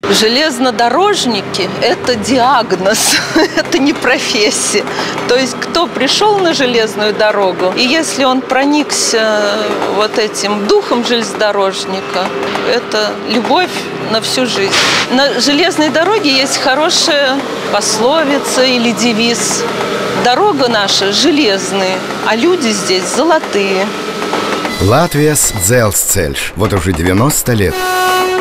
Железнодорожники – это диагноз, это не профессия. То есть кто пришел на железную дорогу, и если он проникся вот этим духом железнодорожника, это любовь на всю жизнь. На железной дороге есть хорошая пословица или девиз: «Дорога наша железная, а люди здесь золотые». Латвijas dzelzceļš. Вот уже 90 лет.